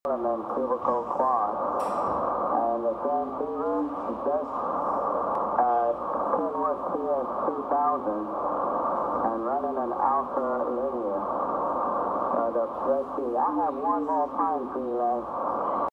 and cubicle quad. And the transceiver is just Kenworth TX2000 and running an alpha linear. The spreadsheet. I have one more pine tree left.